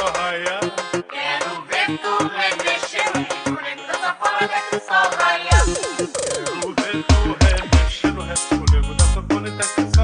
só raiar. Quero ver tu remexendo, escolhendo dessa forma que só raiar. Quero ver tu remexendo, recolhendo da sanfona até que